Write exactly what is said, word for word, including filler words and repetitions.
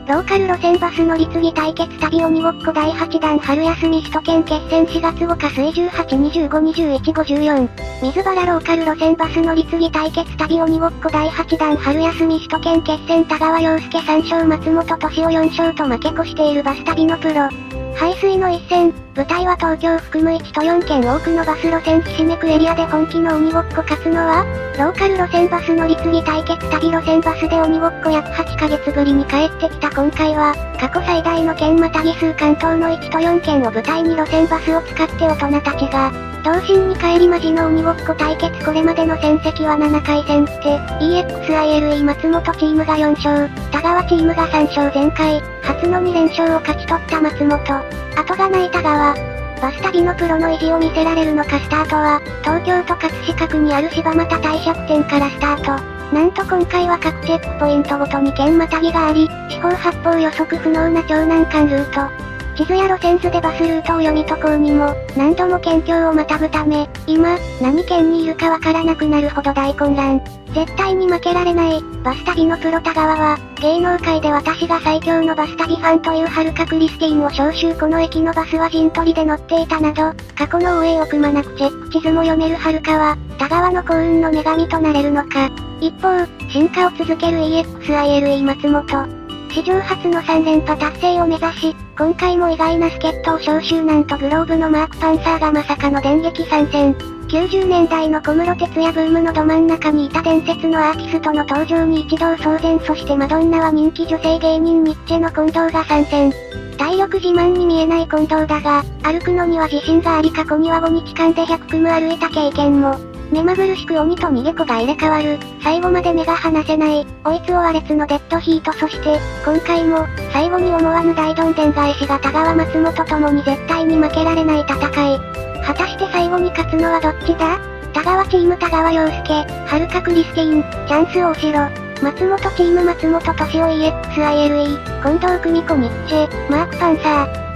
ローカル路線バス乗り継ぎ対決旅鬼ごっこだいはちだん春休み首都圏決戦しがつごか水じゅうはち、にじゅうご、にじゅういち、ごじゅうよん。水原ローカル路線バス乗り継ぎ対決旅鬼ごっこだいはちだん春休み首都圏決戦田川陽介さん勝松本敏夫よん勝と負け越しているバス旅のプロ。排水の一戦、舞台は東京含むいちとよん県多くのバス路線ひしめくエリアで本気の鬼ごっこ勝つのは、ローカル路線バス乗り継ぎ対決旅路線バスで鬼ごっこ約はちかげつぶりに帰ってきた今回は、過去最大の県またぎ数関東のいちとよん県を舞台に路線バスを使って大人たちが、童心に帰りまじの鬼ごっこ対決これまでの戦績はななかい戦って、イーエックスアイエルイー 松本チームがよん勝、田川チームがさん勝前回、初のに連勝を勝ち取った松本。後がない田川。バス旅のプロの意地を見せられるのかスタートは、東京都葛飾区にある柴又帝釈店からスタート。なんと今回は各チェックポイントごとに県またぎがあり、四方八方予測不能な超難関ルート。地図や路線図でバスルートを読み解こうにも、何度も県境をまたぐため、今、何県にいるかわからなくなるほど大混乱。絶対に負けられない、バス旅のプロ田川は、芸能界で私が最強のバス旅ファンというはるかクリスティーンを招集この駅のバスは陣取りで乗っていたなど、過去の応援をくまなくチェック地図も読めるはるかは、田川の幸運の女神となれるのか。一方、進化を続ける イーエックスアイエルイー 松本。史上初のさん連覇達成を目指し、今回も意外な助っ人を招集なんとグローブのマークパンサーがまさかの電撃参戦。きゅうじゅうねんだいの小室哲哉ブームのど真ん中にいた伝説のアーティストの登場に一同騒然そしてマドンナは人気女性芸人ミッチェの近藤が参戦。体力自慢に見えない近藤だが、歩くのには自信があり過去にはごにちかんでひゃくくむ歩いた経験も。目まぐるしく鬼と逃げ子が入れ替わる、最後まで目が離せない、追いつ追われつのデッドヒートそして、今回も、最後に思わぬ大どんでん返しが田川松本ともに絶対に負けられない戦い。果たして最後に勝つのはどっちだ？田川チーム田川陽介、はるかクリスティーン、チャンス大城。松本チーム松本敏夫 イーエックスアイエルイー、近藤久美子ニッチェ、マークパンサー。